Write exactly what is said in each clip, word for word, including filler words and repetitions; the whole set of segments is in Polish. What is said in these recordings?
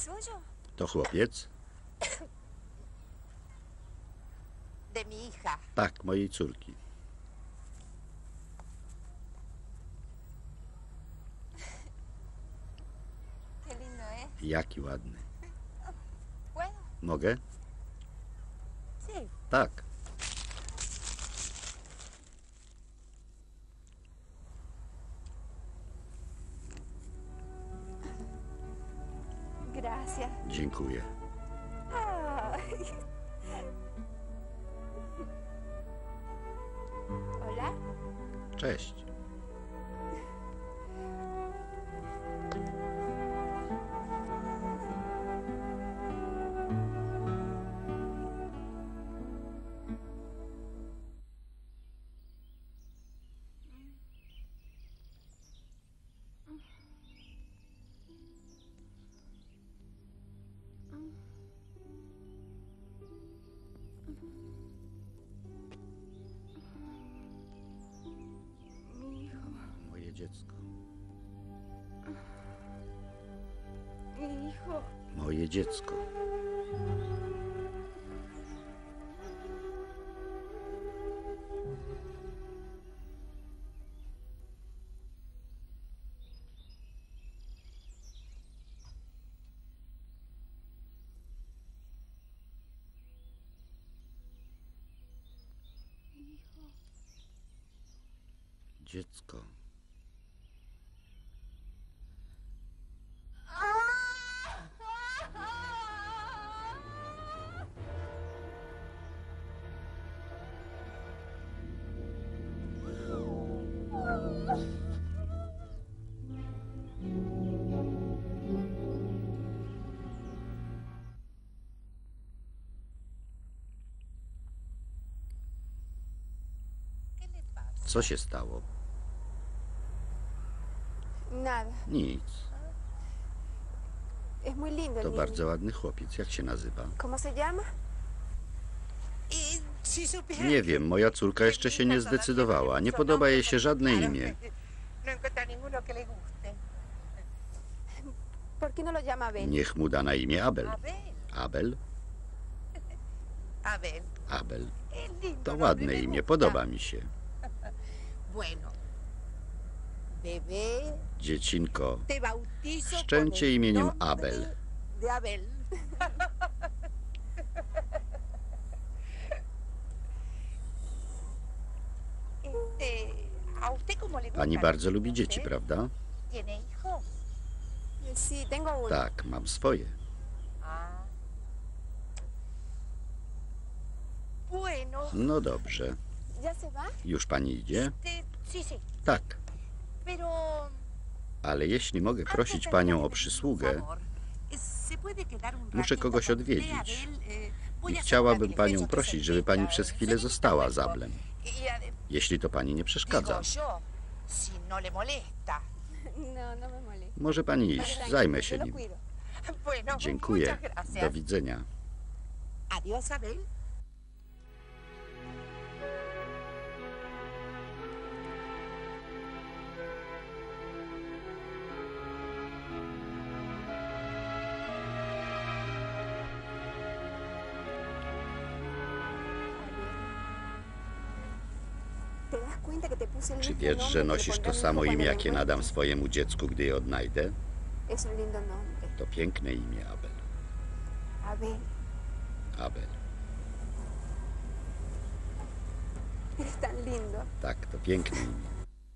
To chłopiec? Tak, mojej córki. Jaki ładny. Mogę? Tak. Dziękuję. Cześć. Moje dziecko. Moje dziecko. Dziecko. Co się stało? Nic. To bardzo ładny chłopiec. Jak się nazywa? Nie wiem, moja córka jeszcze się nie zdecydowała. Nie podoba jej się żadne imię. Niech mu da na imię Abel. Abel? Abel. To ładne imię, podoba mi się. Dziecinko, szczęcie imieniem Abel. Pani bardzo lubi dzieci, prawda? Tak, mam swoje. No dobrze. Już pani idzie? Tak. Ale jeśli mogę prosić panią o przysługę, muszę kogoś odwiedzić. I chciałabym panią prosić, żeby pani przez chwilę została z Ablem. Jeśli to pani nie przeszkadza. Może pani iść, zajmę się nim. Dziękuję. Do widzenia. Czy wiesz, że nosisz to samo imię, jakie nadam swojemu dziecku, gdy je odnajdę? To piękne imię, Abel. Abel. Tak, to piękne imię.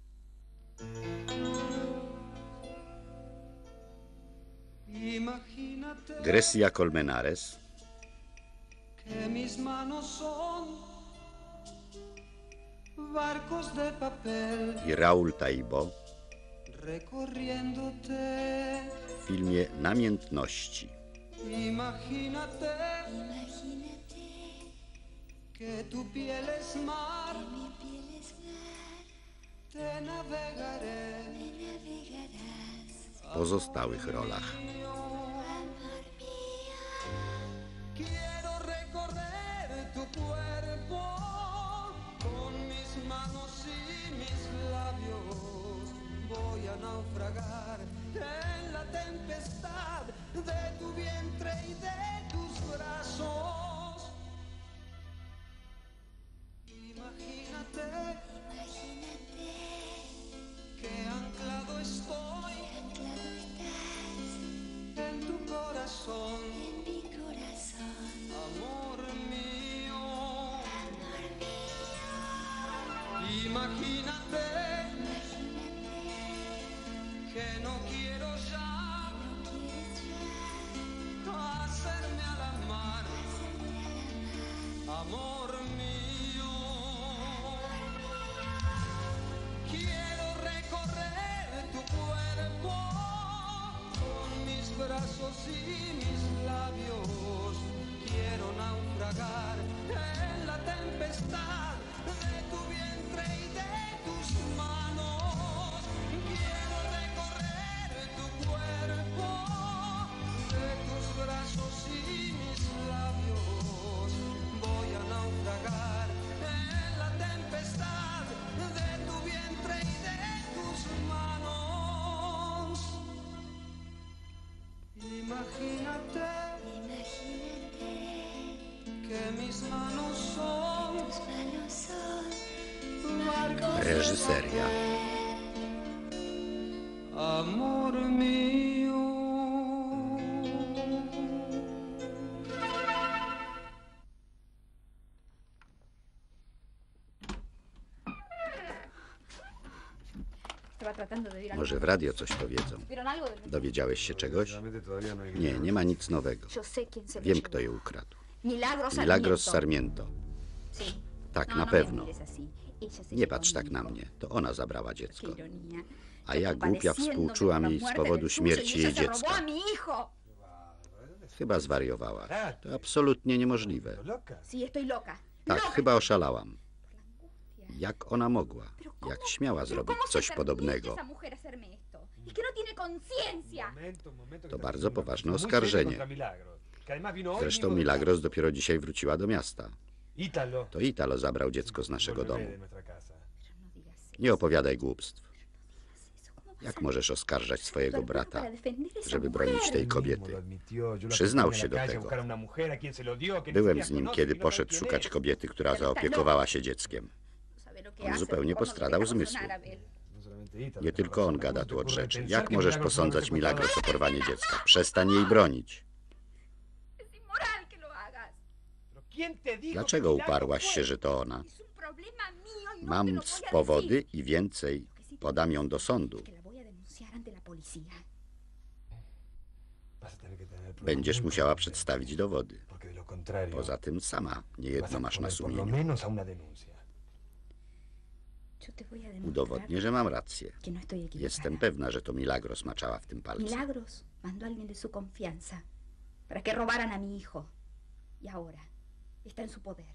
Grecia Colmenares i Raúl Taibo w filmie Namiętności. W pozostałych rolach naufragar en la tempestad de tu vida. y de tus brazos. Imagínate, Imagínate que anclado estoy que anclado estás en tu corazón, en mi corazón, amor mío. amor mío. Imagínate Imagínate que no quiero ya no quieres ya hacerme a la mar, hacerte a la mar, amor mío. Quiero recorrer tu cuerpo con mis brazos y mis labios. Quiero naufragar en la tempestad de tu vientre y de tus manos. Quiero recorrer tu cuerpo de tus brazos y mis labios. Voy a naufragar en la tempestad de tu vientre y de tus manos. Imagínate imagínate que mis manos son tus manos son barcos de Reżyseria. amor mío. Estaba tratando de oír algo. Może w radio coś powiedzą. ¿Vieron algo del Dowiedziałeś się czegoś? Realmente todavía no hay Nie, nie ma nic nowego. Yo sé quién se lo Wiem, llevó. kto je ukradł. Milagros Sarmiento. Milagros Sarmiento. Sí. Tak, No, na no me pewno. mires así. Ella se Nie llevó patrz a tak mi na hijo. mnie. To ona zabrała Qué dziecko. ironía. A Yo ja głupia compadeciéndome współczułam por la jej z muerte powodu del suyo, śmierci y jej ella se robó dziecka. a mi hijo. Chyba zwariowała. To absolutnie niemożliwe. loca. Sí, estoy loca. Tak, Loca. chyba oszalałam. Angustia. Jak ona mogła? Pero ¿cómo- Jak śmiała pero zrobić cómo se coś permite podobnego? esa mujer hacerme esto? Es que no tiene conciencia. Momento, momento, que To está bardzo haciendo una poważne acusación muy seria oskarżenie. contra Milagros, que además vino hoy Zresztą mismo de Milagros dopiero dzisiaj wróciła do miasta. casa. Ítalo. To Italo zabrał dziecko z naszego Volveré domu. de nuestra casa. Pero no digas eso. Nie opowiadaj głupstw. Eso, ¿cómo vas Jak a- możesz oskarżać swojego actuar brata, para defender esa żeby mujer? bronić tej Él mismo kobiety? lo admitió, yo lo Przyznał acompañé a się la do calle a tego. buscar a una mujer a quien se lo dio, que ni Byłem siquiera z nim, conoce, kiedy que no sabe poszedł quién szukać es. kobiety, która zaopiekowała się dzieckiem. No sabe lo que On hace, zupełnie por no postradał dejar zmysły. razonar, Abel. No solamente Ítalo, Nie tiene tylko razón. on gada ¿Cómo tu te od ocurre rzeczy. pensar Jak que możesz Milagros posądzać fue Milagros o secuestrado? porwanie dziecka? Przestań jej bronić. Es inmoral que lo hagas. Pero ¿quién te dijo Dlaczego que Milagros uparłaś fue? się, że to ona? Es un problema mío y no te Mam lo voy a powody decir. i więcej. Podam ją do sądu. Que la voy a denunciar ante la policía. Vas a tener que tener pruebas Będziesz muy musiała contundentes, przedstawić dowody. porque de lo contrario Poza tym sama vas niejedno a masz na poner por lo sumieniu. menos a una denuncia. Yo te voy a demostrar Udowodnię, że mam rację. que no estoy equivocada. Jestem pewna, że to Milagros maczała w tym palcu. Milagros mandó a alguien de su confianza para que robaran a mi hijo. Y ahora está en su poder.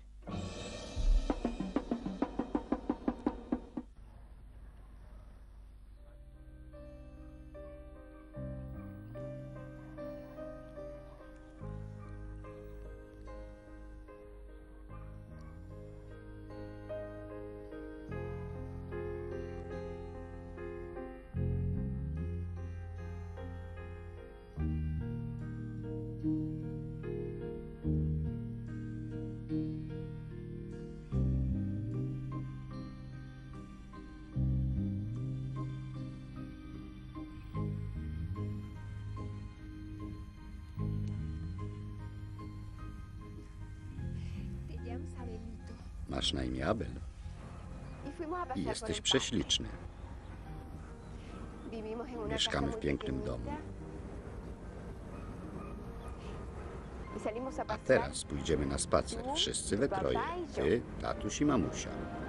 Te llamas Abelito. Masz na imię Abel Y fuimos a i pasear por jesteś el parque. prześliczny. Vivimos en una Mieszkamy casa w muy pięknym pequeñita. domu. Y salimos a A pasear. teraz pójdziemy na spacer. Wszyscy we troje. Ty, tatuś i mamusia.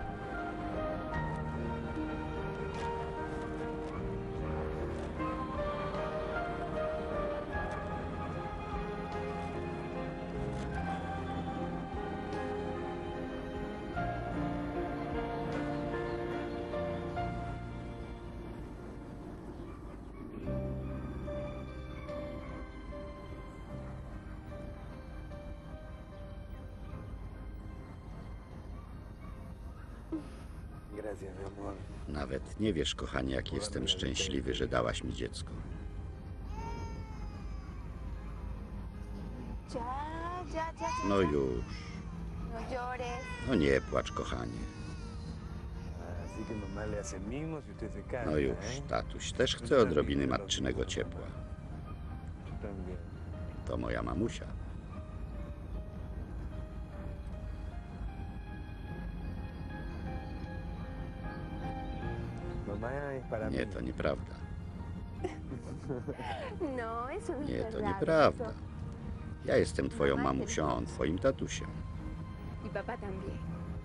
Gracias, mi amor. Nawet nie wiesz, kochanie, jak jestem szczęśliwy, że dałaś mi dziecko. Ya, ya, ya, ya. No już. No llores. No nie płacz, kochanie. Así que mamá le hace mimos y usted se casa, No już, ¿eh? tatuś też chce odrobiny matczynego ciepła. Yo también. To moja mamusia. Mamá es para Nie, mí. to nieprawda. No, eso no Nie, es to verdad. nieprawda. Eso- Ja jestem twoją mamusią, a on twoim tatusiem. Y papá también.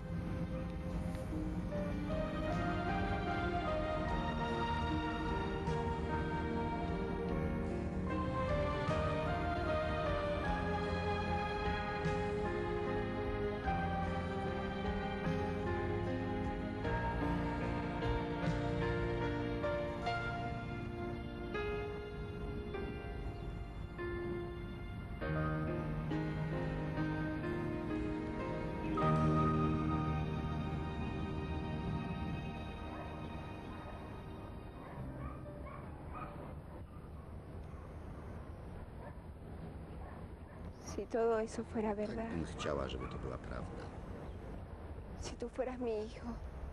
Si todo eso fuera Tak verdad, bym chciała, żeby to była prawda. si tú fueras mi hijo,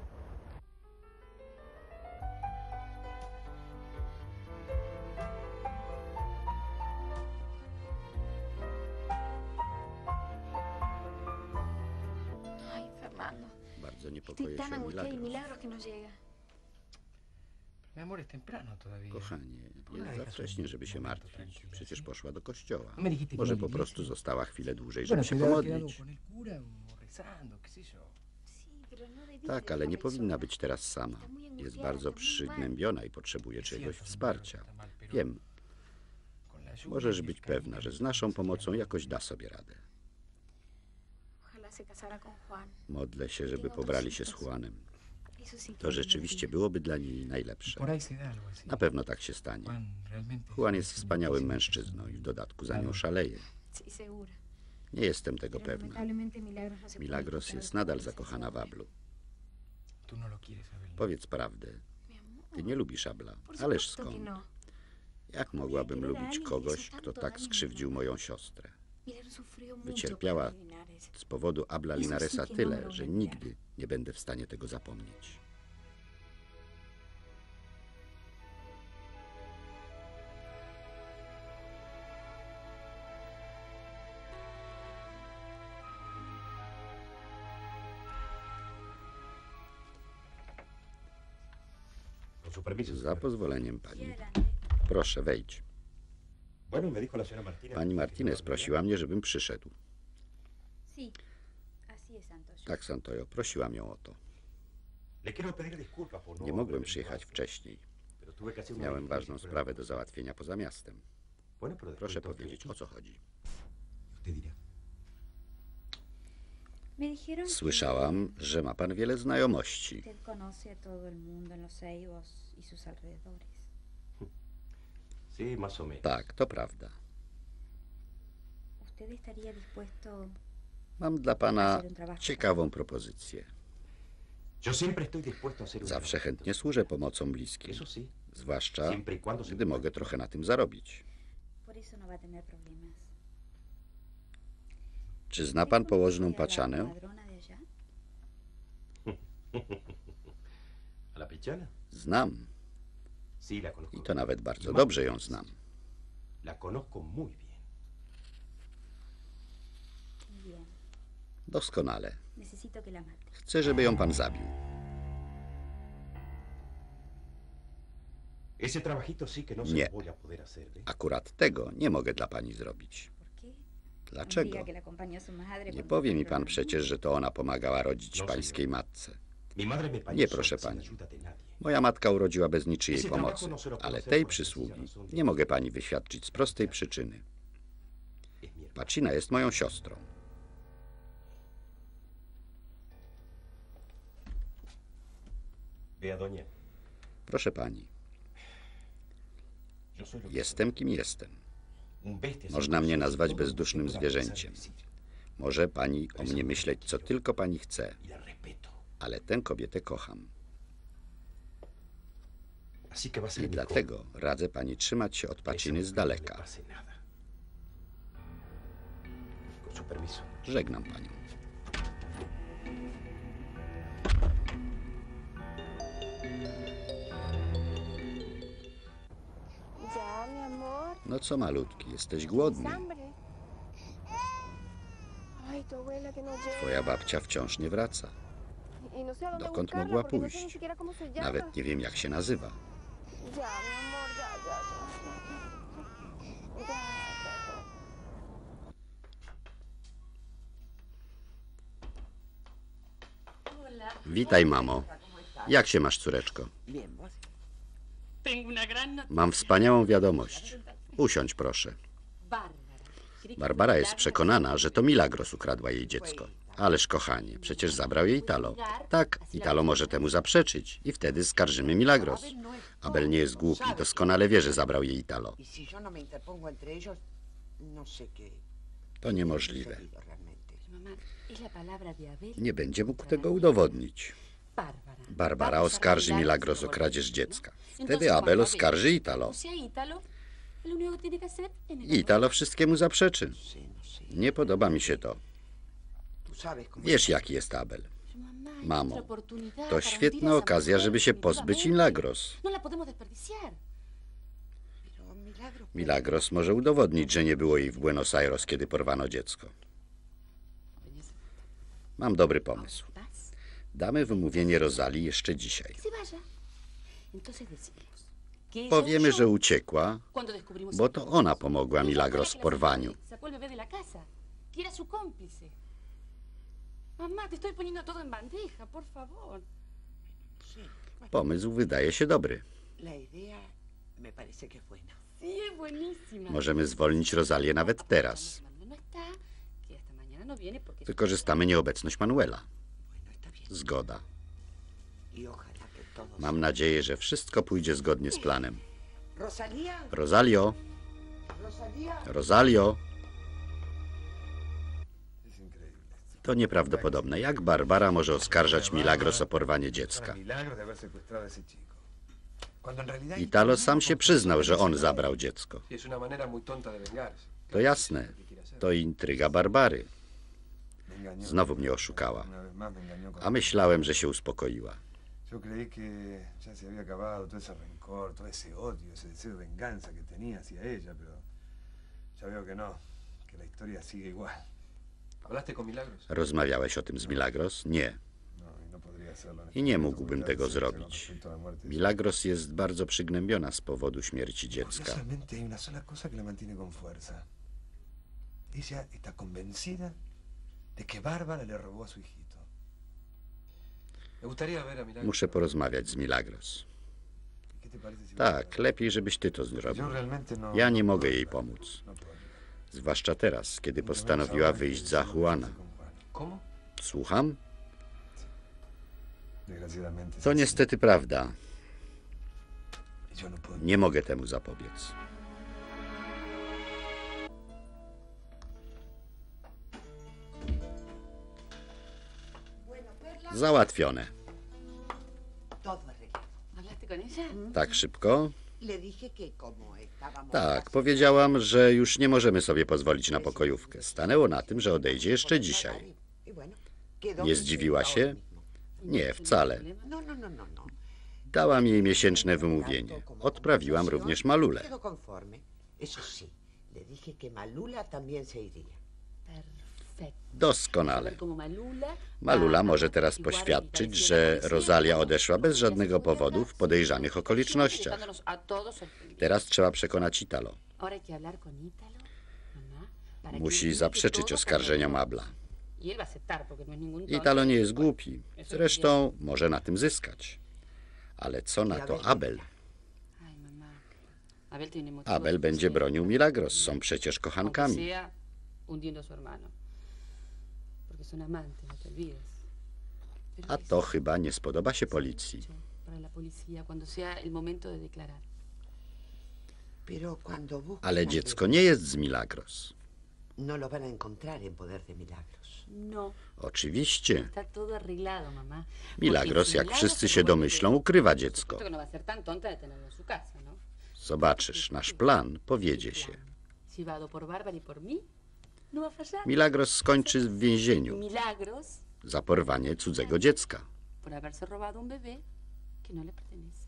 Ay, Fernando. Bardzo Estoy niepokoję tan się angustiada y Milagros. milagros que no llega. Mi amor, es temprano todavía. Kochanie, No, jest za dejas wcześnie, un żeby się momento martwić. tranquilo, Przecież ¿sí? poszła do kościoła. No me dijiste que Może iba a po la prostu iglesia. została chwilę dłużej, Bueno, żeby się se debe haber quedado pomodlić. con el cura o rezando, qué sé yo. Sí, pero no debí Tak, ale nie dejarla powinna sola. być teraz sama. Está muy Jest angustiada, bardzo está muy mal. przygnębiona i potrzebuje Es czegoś cierto, wsparcia. está mal, pero Wiem, con la ayuda możesz y el być cariño pewna, de że z tu naszą familia pomocą sería jakoś da sobie radę. Ojalá se casara con Juan. Modlę się, żeby pobrali się z Juanem. Eso sí que To me rzeczywiście encantaría. byłoby dla niej najlepsze. Por ahí se da algo así. Na pewno tak się stanie. Juan realmente Juan es jest un wspaniałym buenísimo mężczyzną i w persona. dodatku za nią szaleje. Sí, segura. Nie jestem tego Pero pewna. lamentablemente Milagros no se puede Milagros encontrar jest con nadal ese zakochana w hombre. Ablu. Tú no lo quieres, Abel. Powiedz prawdę. Mi amor, Ty nie lubisz Abla. por Ależ supuesto que skąd? no. Jak mogłabym lubić kogoś, kto tak skrzywdził moją siostrę? Milagros sufrió mucho Wycierpiała por Linares. z powodu Abla Linaresa tyle, że nigdy nie będę w stanie tego zapomnieć. Con su permiso. Za pozwoleniem pani. adelante. Proszę, wejdź. Bueno, me dijo la señora Martínez. Pani Martinez prosiła mnie, żebym przyszedł. Sí, así es, Santos. Tak, Santoyo, prosiłam ją o to. Le quiero pedir disculpas por no Nie haber mogłem venido przyjechać antes, wcześniej. pero tuve que hacer una Miałem diligencia ważną fuera sprawę de do casa. załatwienia poza miastem. Bueno, pero después Proszę todo powiedzieć, tranquilo. o co chodzi. Usted dirá. Me dijeron Słyszałam, że ma pan wiele znajomości. que usted conoce a todo el mundo en Los Ceibos y sus alrededores. Sí, más o menos. Tak, to prawda. ¿Usted estaría dispuesto Mam dla pana ciekawą propozycję. Yo siempre estoy dispuesto a hacer un Zawsze trabajo. chętnie służę pomocą bliskim. Eso sí, Zwłaszcza, siempre y cuando se gdy mogę trochę na tym zarobić. Por eso no va a tener problemas. Czy zna pan położną ¿Conoce a la Paczanę? ladrona de allá? ¿A la pichana? Znam. Sí, la conozco. I to nawet bardzo Más dobrze que ją bien. znam. La conozco muy bien. Bien. Doskonale. Necesito que la mate. Chcę, żeby ją pan zabił. Ese trabajito sí que no se Nie. lo voy a poder hacer, ¿ve? Akurat tego nie mogę dla pani zrobić. ¿Por qué? Dlaczego? No diga que la acompañó a su madre Nie cuando powie mi fue pan a przecież, że to ona pomagała rodzić No, pańskiej señor. matce. Mi madre me parió Nie, sola, proszę sin pani. ayuda de nadie. Moja matka urodziła bez niczyjej Ese pomocy, trabajo no se lo puedo ale hacer tej por sencilla przysługi razón de nie mogę pani wyświadczyć z prostej przyczyny. Es mi hermana. Pacina jest moją siostrą. Vea, doña. Proszę pani, Yo soy lo que jestem kim jestem. soy. Un bestia sin Można mnie conciencia, nazwać todo lo que bezdusznym pueda zwierzęciem. pensar y decir. Może pani o mnie myśleć, co tylko pani chce, Y la respeto. ale tę kobietę kocham. Así que va a ser I mi dlatego radzę pani trzymać się od cómplice. Paciny Esa z mujer no le daleka. pase nada. Permiso. Żegnam panią. Ya, mi amor. No co malutki, jesteś głodny. Hambre. Ay, tu abuela que no llega. Twoja babcia wciąż nie wraca. Y no sé a dónde Dokąd buscarla, mogła porque no sé ni pójść? siquiera cómo se llama. Nawet nie wiem, jak się nazywa. Ya, mi amor, ya, ya, ya. Ya, ya, ya. Witaj, mamo. Jak się masz, córeczko? Mam wspaniałą wiadomość. Usiądź, proszę. Barbara jest przekonana, że to Milagros ukradła jej dziecko. Ależ kochanie, przecież zabrał jej Italo. Tak, Italo może temu zaprzeczyć i wtedy skarżymy Milagros. Abel nie jest głupi, doskonale wie, że zabrał jej Italo. To niemożliwe. Nie będzie mógł tego udowodnić. Barbara oskarży Milagros o kradzież dziecka. Wtedy Abel oskarży Italo. I Italo wszystkiemu zaprzeczy. Nie podoba mi się to. Wiesz, jaki jest Abel. Mamo, to świetna okazja, żeby się pozbyć Milagros. Milagros może udowodnić, że nie było jej w Buenos Aires, kiedy porwano dziecko. Mam dobry pomysł. Damy wymówienie Rosalii jeszcze dzisiaj. Powiemy, że uciekła, bo to ona pomogła Milagros w porwaniu. Pomysł wydaje się dobry. Możemy zwolnić Rosalię nawet teraz. Wykorzystamy nieobecność Manuela. Zgoda. Mam nadzieję, że wszystko pójdzie zgodnie z planem. Rosalio! Rosalio! To nieprawdopodobne. Jak Barbara może oskarżać Milagros o porwanie dziecka? Italo sam się przyznał, że on zabrał dziecko. To jasne. To intryga Barbary. Znowu mnie oszukała. A myślałem, że się uspokoiła. Yo creí que ya se había acabado todo ese rencor, todo ese odio, ese deseo de venganza que tenía hacia ella, pero ya veo que no, que la historia sigue igual. ¿Hablaste con Milagros? Rozmawiałeś o tym z Milagros? Nie. No, y no podría hacerlo. I nie mógłbym tego zrobić. Milagros jest bardzo przygnębiona z powodu śmierci dziecka. Curiosamente hay una sola cosa que la mantiene con fuerza. Ella está convencida de que Bárbara le robó a su hijito. Muszę porozmawiać z Milagros. Tak, lepiej, żebyś ty to zrobił. Ja nie mogę jej pomóc. Zwłaszcza teraz, kiedy postanowiła wyjść za Juana. Słucham? To niestety prawda. Nie mogę temu zapobiec. Załatwione. Tak szybko? Tak, powiedziałam, że już nie możemy sobie pozwolić na pokojówkę. Stanęło na tym, że odejdzie jeszcze dzisiaj. Nie zdziwiła się? Nie, wcale. Dałam jej miesięczne wymówienie. Odprawiłam również Malulę. Doskonale. Malula może teraz poświadczyć, że Rosalia odeszła bez żadnego powodu w podejrzanych okolicznościach. Teraz trzeba przekonać Italo. Musi zaprzeczyć oskarżeniom Abla. Italo nie jest głupi. Zresztą może na tym zyskać. Ale co na to Abel? Abel będzie bronił Milagros. Są przecież kochankami. A to chyba nie spodoba się policji. Ale dziecko nie jest z Milagros. Oczywiście. Milagros, jak wszyscy się domyślą, ukrywa dziecko. Zobaczysz, nasz plan powiedzie się. No va a fallar. Milagros skończy w więzieniu Milagros za porwanie cudzego dziecka. por haberse robado un bebé que no le pertenece.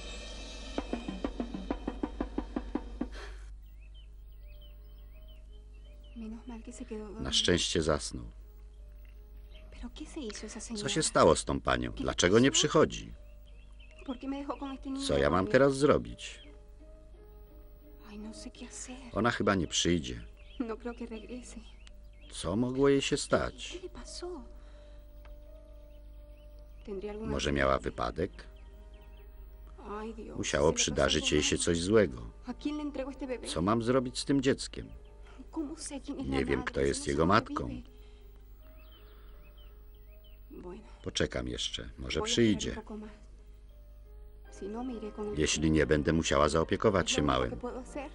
Menos mal que se quedó dormida. Na szczęście zasnął. ¿Pero qué se hizo esa señora? Co się stało z tą panią? Dlaczego nie przychodzi? ¿Por qué me dejó con este niño Co ja mam dormido? teraz zrobić? Ay, no sé qué hacer. Ona chyba nie przyjdzie. No creo que regrese. Co mogło jej się stać? ¿Qué le pasó? ¿Tendría alguna... Może miała wypadek? Ay, Dios. Musiało ¿se le pasó przydarzyć algo jej się malo? coś złego. ¿A quién le entregó este bebé? Co mam zrobić z tym dzieckiem? ¿Cómo sé quién es Nie la wiem, madre kto si jest no sé jego dónde matką. vive? Bueno, Poczekam jeszcze, może voy a przyjdzie. esperar un poco más. Si no, me iré con un Jeśli nie, będę musiała zaopiekować się Lo único małym. que puedo hacer.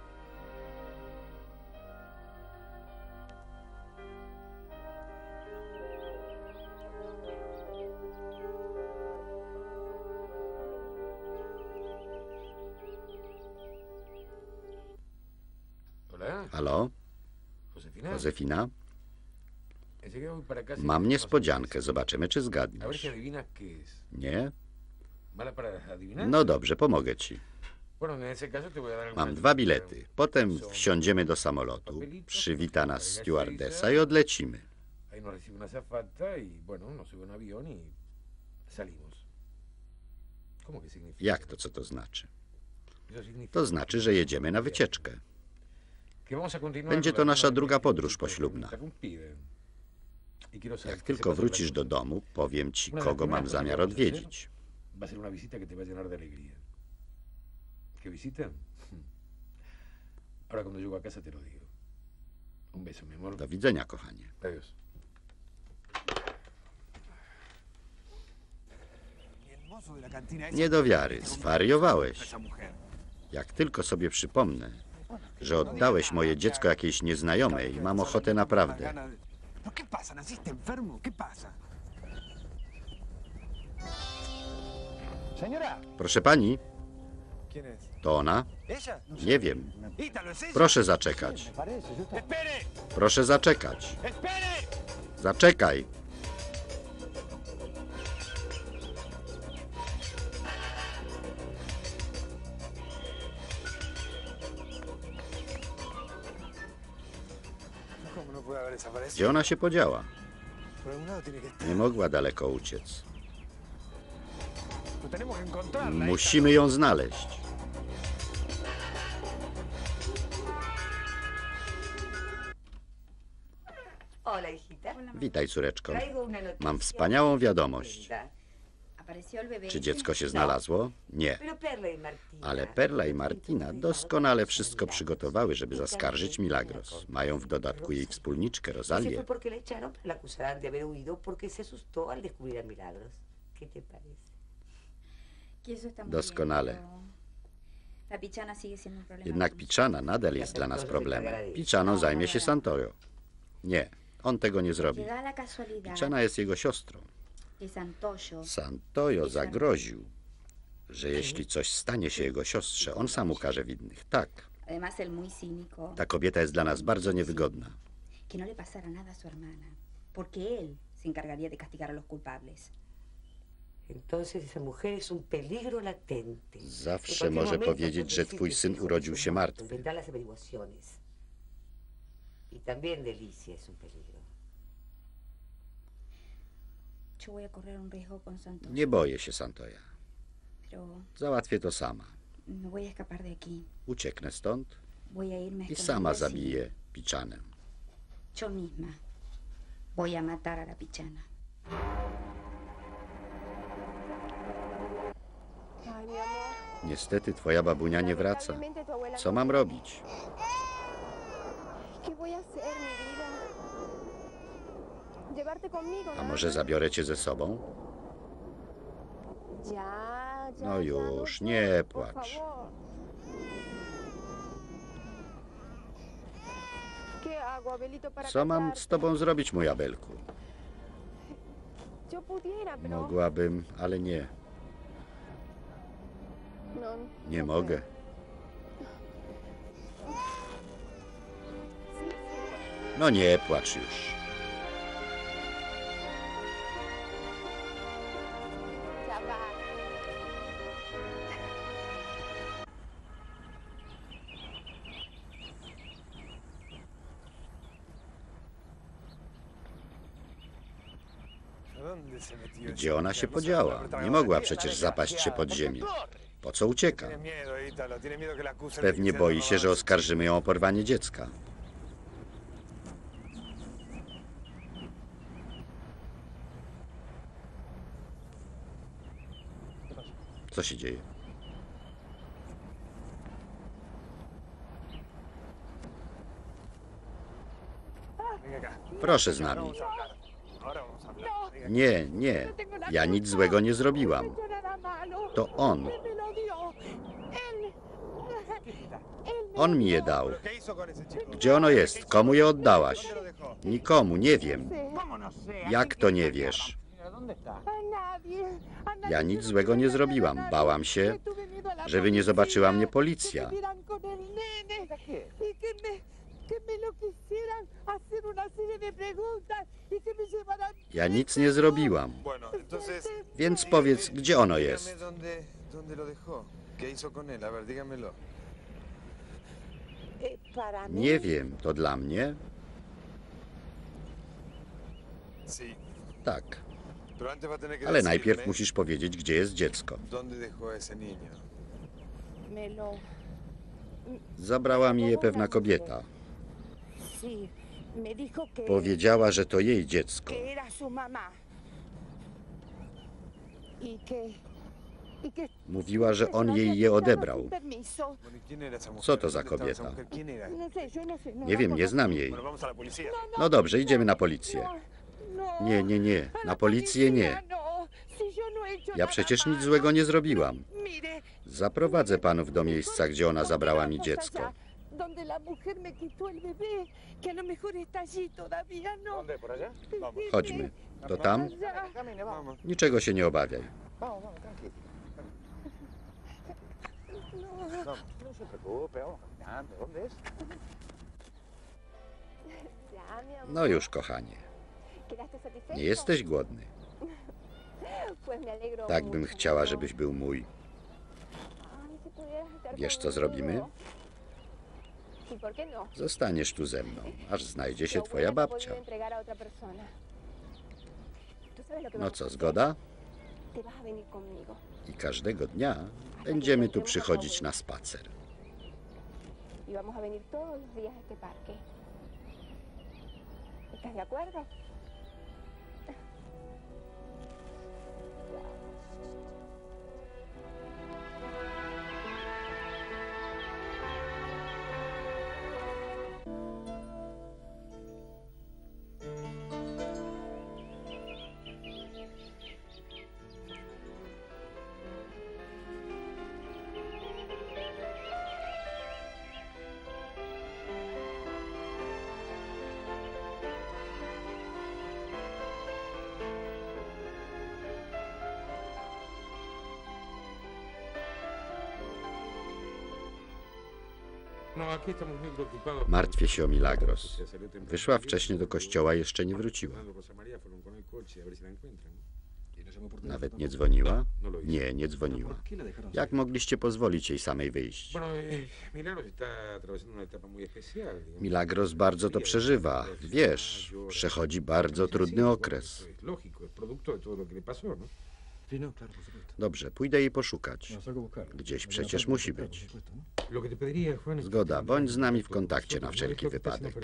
Hola, Halo, Josefina. Josefina? Enseguida voy para casa y Mam te niespodziankę, hacemos zobaczymy, czy A ver zgadniesz. si adivinas qué es. Nie? ¿Mala para adivinar? No dobrze, pomogę ci. Bueno, en ese caso te voy a dar alguna Mam dwa ayuda. bilety. Potem wsiądziemy do samolotu, przywita nas stewardesa i odlecimy. Ahí nos recibe una azafata y, bueno, nos sube un avión y salimos. ¿Cómo que significa? Jak to, co to znaczy? Eso significa To znaczy, że jedziemy na wycieczkę. que vamos a continuar Będzie con to la nasza luna druga de podróż miel poślubna. interrumpida. Y quiero saber Jak qué tylko se pasa wrócisz con do la domu, powiem ci, Una de las kogo primeras mam cosas zamiar que vamos a hacer odwiedzić. Va a ser una visita que te va a llenar de alegría. ¿Qué visita? Ahora cuando llego a casa te lo digo. Un beso, mi amor. Do widzenia, kochanie. Adiós. Nie do wiary, zwariowałeś. Jak tylko sobie przypomnę, że oddałeś moje dziecko jakiejś nieznajomej, mam ochotę naprawdę. ¿Qué pasa? ¿Naciste enfermo? ¿Qué pasa? Señora, Proszę pani, ¿quién es? to ona? ¿Ella? Nie wiem. Ítalo, ¿es ella? Proszę zaczekać. ¡Espere! Proszę zaczekać. ¡Espere! Zaczekaj. ¿Cómo no puede haber desaparecido? Gdzie ona się podziała? Por algún lado tiene que estar. Nie mogła daleko uciec. Pues tenemos que encontrarla. Musimy ją znaleźć. Hola, hijita. Witaj, córeczko. Traigo una noticia. Mam wspaniałą wiadomość. Apareció el bebé. Czy dziecko się znalazło? Nie. Pero Perla y Martina. Ale Perla i Martina doskonale wszystko przygotowały, żeby zaskarżyć Milagros. Mają w dodatku jej wspólniczkę, Ese Rosalię. fue porque la echaron, pero la acusarán de haber huido porque se asustó al descubrir a Milagros. ¿Qué te parece? Que eso está muy Doskonale. bien, pero la pichana sigue siendo un problema. Jednak Piczana nadal jest dla nas problemem. Piczaną zajmie się Santoyo. Nie, on tego nie zrobi. Que da la casualidad Piczana jest jego siostrą. que Santoyo Santoyo zagroził, że jeśli coś stanie się jego siostrze, on sam ukaże winnych. Tak, además el muy cínico, ta kobieta jest dla nas bardzo niewygodna. que no le pasara nada a su hermana, porque él se encargaría de castigar a los culpables. Entonces esa mujer es un peligro latente. Zawsze może powiedzieć, że twój syn urodził się martwy. Tendrá las averiguaciones. Y también Delicia es un peligro. Yo voy a correr un riesgo con Santoyo, Nie boję się Santoya. pero Załatwię to sama. me voy a escapar de aquí. Ucieknę stąd Voy a irme a i esconder sama así. zabiję Piczanę. Yo misma voy a matar a la pichana. Ay, mi amor. Niestety twoja babunia nie wraca. Lamentablemente tu abuela Co no mam viene. robić? ¿Qué voy a hacer, mi vida? Llevarte conmigo, A nada może más. zabiorę cię ze sobą? Ya, ya, No ya, już, no nie puedo, por płacz. favor. ¿Qué hago, Abelito, para Co mam z casarte? tobą zrobić, mój Abelku? Yo pudiera, pero... Mogłabym, ale nie. No, Nie no mogę. puedo. Sí, sí. No nie płacz już. Gdzie ona się podziała? Nie mogła przecież zapaść się pod ziemię. Po co ucieka? Pewnie boi się, że oskarżymy ją o porwanie dziecka. Co się dzieje? Proszę z nami. Nie, nie. Ja nic złego nie zrobiłam. To on. On mi je dał. Gdzie ono jest? Komu je oddałaś? Nikomu, nie wiem. Jak to nie wiesz? Ja nic złego nie zrobiłam. Bałam się, żeby nie zobaczyła mnie policja. Ja nic nie zrobiłam. Więc powiedz, gdzie ono jest? Nie wiem, to dla mnie? Tak. Ale najpierw musisz powiedzieć, gdzie jest dziecko. Zabrała mi je pewna kobieta. Powiedziała, że to jej dziecko. Mówiła, że on jej je odebrał. Co to za kobieta? Nie wiem, nie znam jej. No dobrze, idziemy na policję. Nie, nie, nie. Na policję nie. Ja przecież nic złego nie zrobiłam. Zaprowadzę panów do miejsca, gdzie ona zabrała mi dziecko. Chodźmy. To tam? Niczego się nie obawiaj. No już, kochanie. Nie jesteś głodny. Tak bym chciała, żebyś był mój. Wiesz, co zrobimy? Zostaniesz tu ze mną, aż znajdzie się twoja babcia. No co, zgoda? I każdego dnia będziemy tu przychodzić na spacer. Martwię się o Milagros. Wyszła wcześniej do kościoła i jeszcze nie wróciła. Nawet nie dzwoniła? Nie, nie dzwoniła. Jak mogliście pozwolić jej samej wyjść? Milagros bardzo to przeżywa. Wiesz, przechodzi bardzo trudny okres. Dobrze, pójdę jej poszukać. Gdzieś przecież musi być. Zgoda, bądź z nami w kontakcie na wszelki wypadek.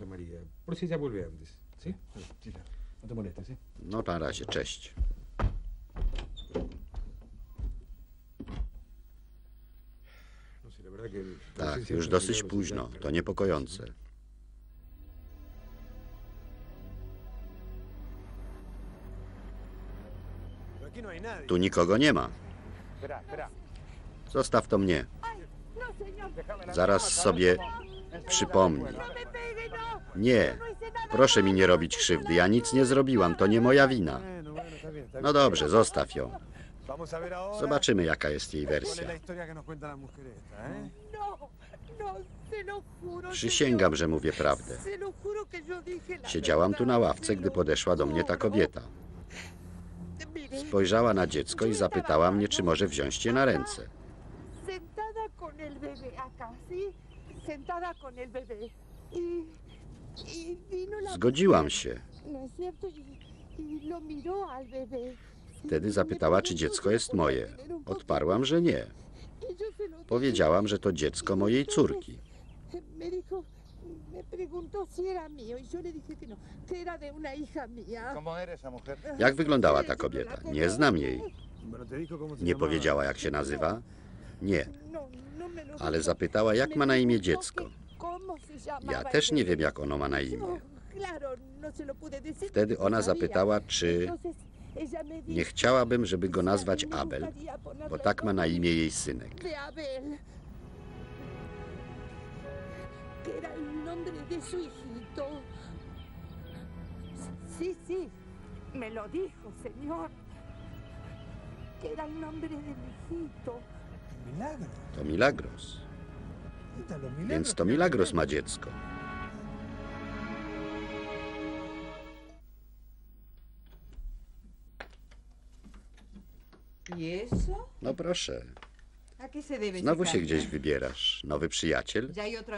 No na razie, cześć. Tak, już dosyć późno. To niepokojące. Tu nikogo nie ma. Zostaw to mnie. Zaraz sobie przypomnij. Nie, proszę mi nie robić krzywdy. Ja nic nie zrobiłam. To nie moja wina. No dobrze, zostaw ją. Zobaczymy, jaka jest jej wersja. Przysięgam, że mówię prawdę. Siedziałam tu na ławce, gdy podeszła do mnie ta kobieta. Spojrzała na dziecko i zapytała mnie, czy może wziąć je na ręce. Zgodziłam się. Wtedy zapytała, czy dziecko jest moje. Odparłam, że nie. Powiedziałam, że to dziecko mojej córki. Jak wyglądała ta kobieta? Nie znam jej. Nie powiedziała, jak się nazywa? Nie. Ale zapytała, jak ma na imię dziecko. Ja też nie wiem, jak ono ma na imię. Wtedy ona zapytała, czy nie chciałabym, żeby go nazwać Abel, bo tak ma na imię jej synek. To Milagros. Więc to Milagros ma dziecko. No proszę. Znowu się gdzieś wybierasz. Nowy przyjaciel?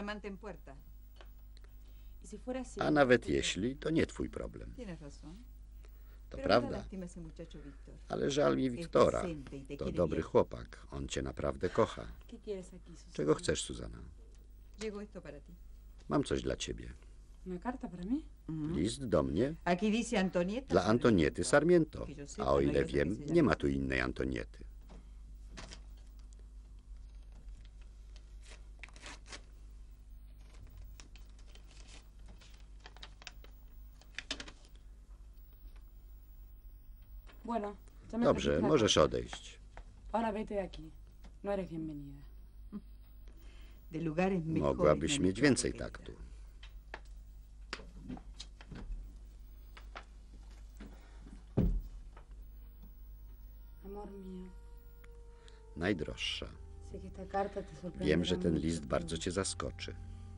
A nawet jeśli, to nie twój problem. To prawda. Ale żal mi Wiktora. To dobry chłopak. On cię naprawdę kocha. Czego chcesz, Susana? Mam coś dla ciebie. List do mnie? Dla Antoniety Sarmiento. A o ile wiem, nie ma tu innej Antoniety. Dobrze, możesz odejść. Mogłabyś mieć więcej taktu. Najdroższa. Wiem, że ten list bardzo cię zaskoczy.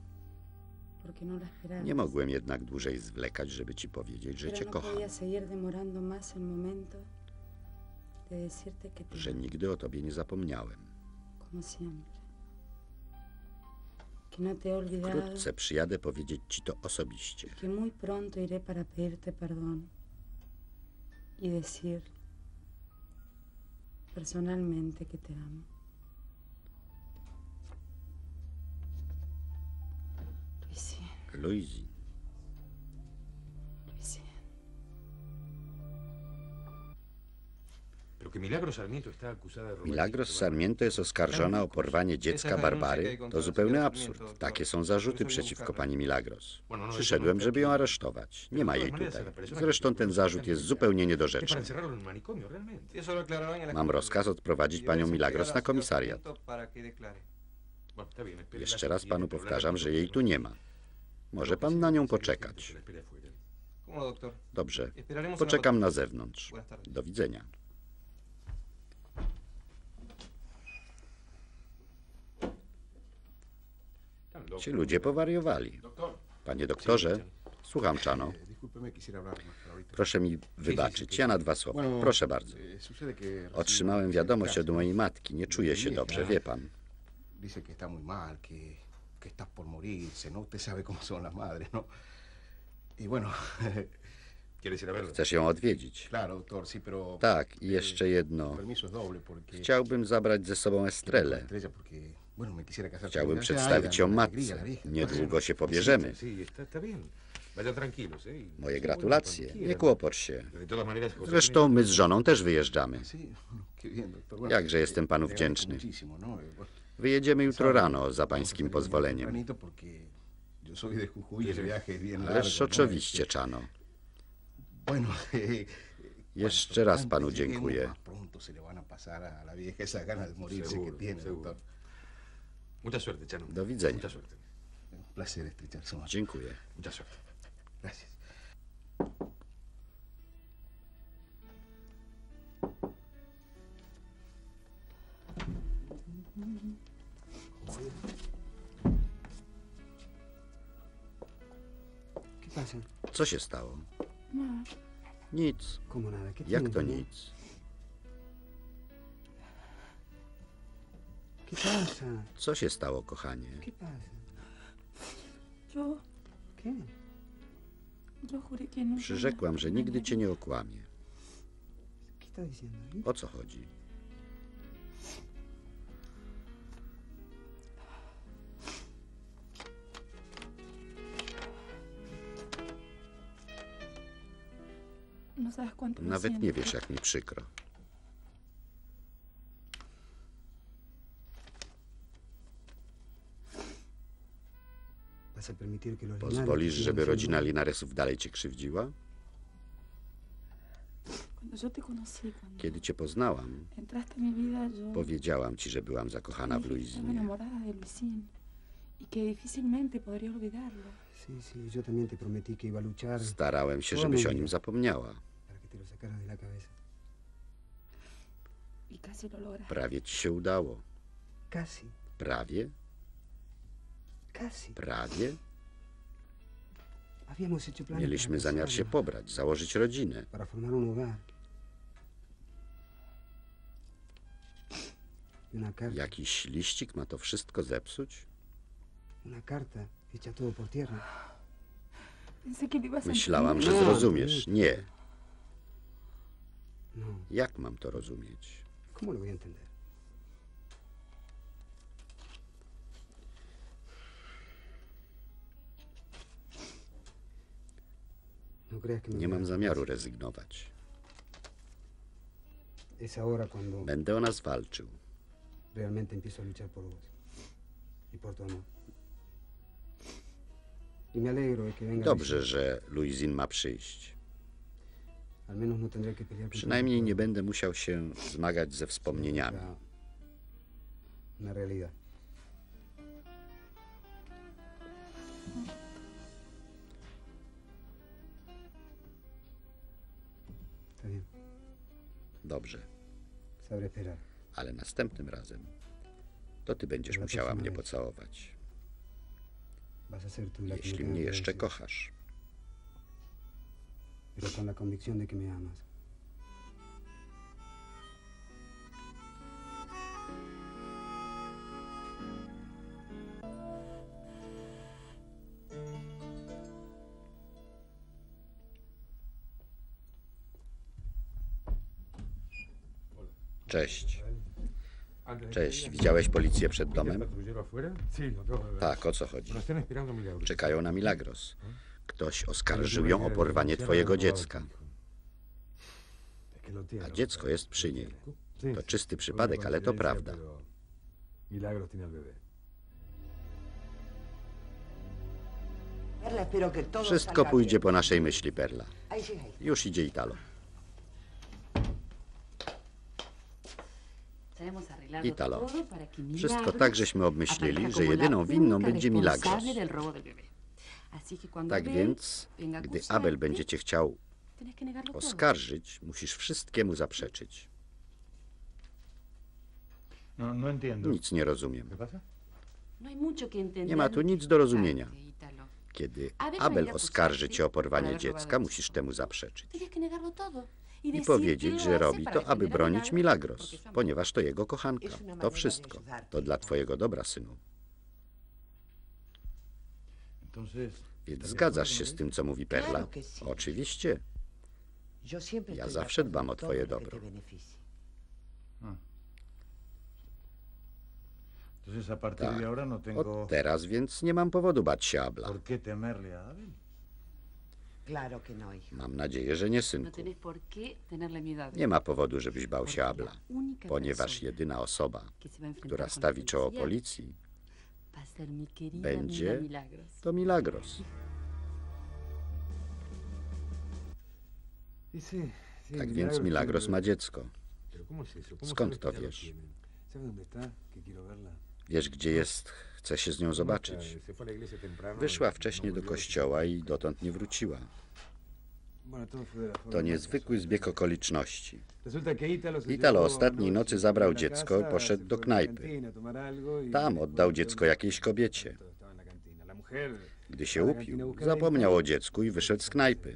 Nie mogłem jednak dłużej zwlekać, żeby ci powiedzieć, że cię kocham. Że nigdy o tobie nie zapomniałem. Wkrótce przyjadę powiedzieć ci to osobiście. Personalmente que te amo. Luisi. Milagros Sarmiento jest oskarżona o porwanie dziecka Barbary. To zupełny absurd. Takie są zarzuty przeciwko pani Milagros. Przyszedłem, żeby ją aresztować. Nie ma jej tutaj. Zresztą ten zarzut jest zupełnie niedorzeczny. Mam rozkaz odprowadzić panią Milagros na komisariat. Jeszcze raz panu powtarzam, że jej tu nie ma. Może pan na nią poczekać. Dobrze, poczekam na zewnątrz. Do widzenia. Ci ludzie powariowali. Panie doktorze, słucham, Czano. Proszę mi wybaczyć, ja na dwa słowa. Proszę bardzo. Otrzymałem wiadomość od mojej matki. Nie czuję się dobrze, wie pan. Chcesz ją odwiedzić? Tak, i jeszcze jedno. Chciałbym zabrać ze sobą Estrelę. Chciałbym przedstawić ją matce. Niedługo się pobierzemy. Moje gratulacje. Nie kłopocz się. Zresztą my z żoną też wyjeżdżamy. Jakże jestem panu wdzięczny. Wyjedziemy jutro rano, za pańskim pozwoleniem. Ależ oczywiście, Czano. Jeszcze raz panu dziękuję. Do widzenia. Dziękuję. Co się stało? No, Nic. ¿Cómo nada? ¿Qué Jak tiene, to niña? nic? ¿Qué pasa? Co się stało, kochanie? ¿Qué pasa? yo, ¿Qué? yo juré que nunca. Przyrzekłam, że nigdy cię nie okłamię. ¿Qué está diciendo? ¿Eh? O co chodzi? No sabes cuánto lo Nawet nie siento. wiesz, jak mi przykro. ¿Vas a permitir que los Pozwolisz, Linares żeby sigan rodzina siendo- Linaresów dalej cię krzywdziła? Cuando yo te conocí, cuando Kiedy cię poznałam, entraste a mi vida, yo powiedziałam ci, że byłam zakochana w dije que estaba Luizinie. enamorada de Luisín y que difícilmente podría olvidarlo. Sí, sí, yo también te prometí que iba a luchar Starałem się, toda żebyś mi o vida nim zapomniała. para que te lo sacaras de la cabeza. Y casi lo lograste. Prawie ci się udało. Casi, Prawie? casi. Prawie? Habíamos hecho planes Mieliśmy para zamiar się casarnos, pobrać, założyć rodzinę. para formar un hogar. Y una carta, Jakiś liścik ma to wszystko zepsuć? una carta echa todo por tierra. Pensé que lo ibas a Myślałam, że entender. zrozumiesz. Nie. No, Jak mam to rozumieć? ¿cómo lo voy a entender? No creas que me Nie voy a mam dejar zamiaru así. rezygnować. Es ahora cuando Będę o nas walczył. realmente empiezo a luchar por vos y por tu amor. Y me alegro de que venga. Dobrze, Luisín. że Luizin ma przyjść. Al menos no tendré que pelear contra Przynajmniej tu nie pueblo. będę musiał się zmagać ze wspomnieniami. Será una realidad. Está bien, Dobrze, sabré esperar. ale następnym razem to ty będziesz Dobra, to musiała mnie słuchaj. pocałować. Vas a ser tú la que me Jeśli tenga mnie que jeszcze decir, kochasz. pero con la convicción de que me amas. Cześć. Antes de que Cześć. digas, Widziałeś policję przed ¿viste el domem? patrullero afuera? Sí, lo acabo de ver. Tak, o co chodzi? Nos están esperando Milagros. Czekają na Milagros. Ktoś oskarżył ją o porwanie twojego dziecka. Es que lo tiene. A dziecko jest przy niej. Sí, To sí, czysty fue przypadek, una ale to coincidencia, prawda. pero Milagros tiene al bebé. Perla, espero que todo Wszystko salga pójdzie bien. po naszej myśli, Perla. Ahí llega ahí. Już idzie Italo. Sabemos arreglarlo Italo. todo para que Wszystko Milagros tak żeśmy obmyślili, aparezca że como la jedyną winną única będzie Milagros. responsable del robo del bebé. Así que cuando Tak Abel więc, venga a gdy acusarte, Abel będzie cię chciał tienes que negarlo todo. oskarżyć, musisz wszystkiemu zaprzeczyć. No, no entiendo. Nic nie rozumiem. ¿Qué pasa? No hay mucho que entender Nie ma tu ni nic do rozumienia. explicarte, Italo. Kiedy Abel Abel będzie oskarży acusarte cię o por porwanie haber dziecka, robado musisz dziecko. temu zaprzeczyć. Tienes que negarlo todo. Y I decir que powiedzieć, lo że hace robi para to, aby defender a bronić Milagros, Milagros, porque es su amor. ponieważ to jego kochanka. Es una To manera wszystko. de ayudarte. To dla twojego dobra, synu. Entonces, Więc zgadzasz się z tym, co mówi Perla? Claro que sí. Oczywiście. Yo siempre Ja estoy de zawsze acuerdo dbam en o todo twoje lo que dobro. te beneficie. entonces a partir Tak. de ahora no tengo Od teraz więc nie mam powodu bać się Abla. por qué temerle a Abel. Claro que no, hijo. Mam nadzieję, że nie, No synku. tenés por qué tenerle miedo a Abel. Nie ma powodu, żebyś bał się Porque Abla, la única ponieważ persona jedyna osoba, que se va a enfrentar która con la stawi czoło policía policji, va a ser mi querida będzie amiga Milagros. to Milagros. Sí, sí, sí, Tak więc Milagros ma dziecko. Pero ¿cómo es eso? ¿Cómo Skąd sabes to que ya lo wiesz? tienen? ¿Sabes dónde está? Que quiero verla. Wiesz, gdzie jest? Chcę się z nią zobaczyć. Se fue a la iglesia temprano Wyszła y wcześniej no do volvió. kościoła i dotąd nie wróciła. Bueno, todo fue de la forma To más niezwykły casual. zbieg okoliczności. Resulta que Italo se Italo llevó ostatniej anoche nocy a zabrał la dziecko i casa, poszedł se do fue a la knajpy. cantina a tomar algo y Tam después oddał fue dziecko a- jakiejś kobiecie. Todo estaba en la cantina. La mujer Gdy się upił, zapomniał o dziecku i wyszedł z knajpy.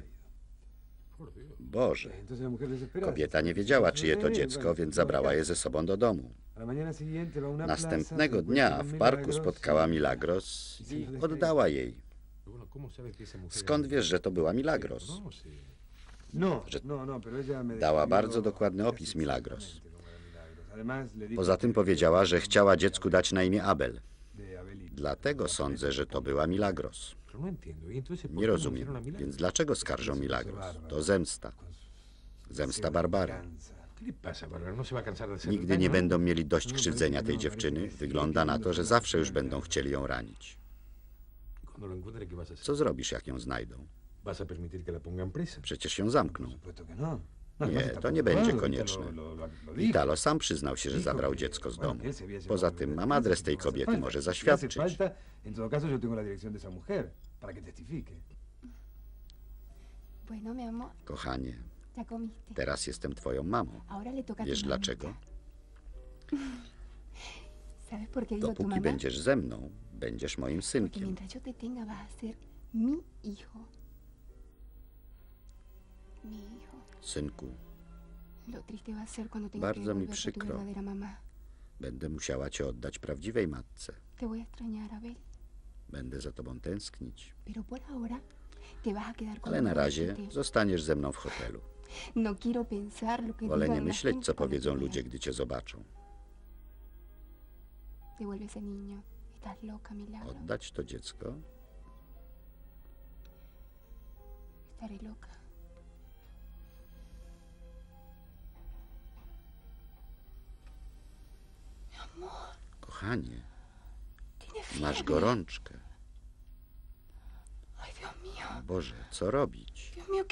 Boże, kobieta nie wiedziała, czyje to dziecko, więc zabrała je ze sobą do domu. Następnego dnia w parku spotkała Milagros i oddała jej. Skąd wiesz, że to była Milagros? Że dała bardzo dokładny opis Milagros. Poza tym powiedziała, że chciała dziecku dać na imię Abel. Dlatego sądzę, że to była Milagros. Nie rozumiem, więc dlaczego skarżą Milagros? To zemsta. Zemsta Barbary. Nigdy nie będą mieli dość krzywdzenia tej dziewczyny. Wygląda na to, że zawsze już będą chcieli ją ranić. Co zrobisz, jak ją znajdą? Przecież ją zamkną. Nie, to nie będzie konieczne. Italo sam przyznał się, że zabrał dziecko z domu. Poza tym mam adres tej kobiety, może zaświadczyć. Kochanie, teraz jestem twoją mamą. Wiesz dlaczego? Dopóki będziesz ze mną, będziesz moim synkiem. Synku, bardzo mi przykro. Będę musiała cię oddać prawdziwej matce. Będę za tobą tęsknić. Ale na razie zostaniesz ze mną w hotelu. Wolę nie myśleć, co powiedzą ludzie, gdy cię zobaczą. Oddać to dziecko? Kochanie, masz gorączkę. Boże, co robić?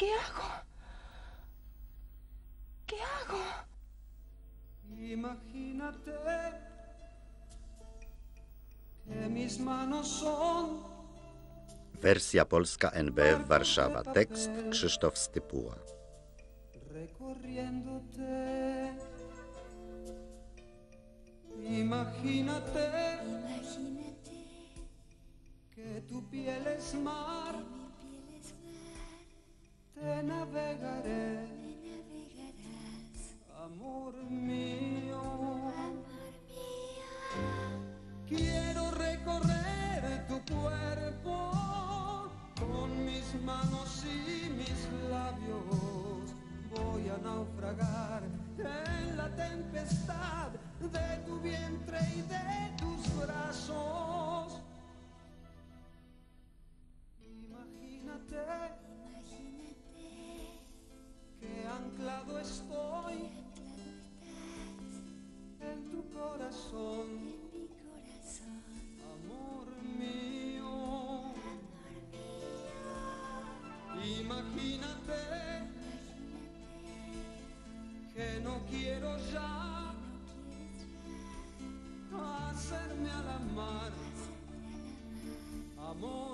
Imagínate que mis manos son. Wersja polska N B F Warszawa. Tekst Krzysztof Stypuła. Recorriéndote. Imagínate que tu piel es mar. Te navegaré, amor mío. Quiero recorrer tu cuerpo con mis manos y mis labios. Voy a naufragar en la tempestad de tu vientre y de tus brazos. Imagínate que anclado estoy en tu corazón, amor mío. Imagínate que no quiero ya hacerme a la mar, amor.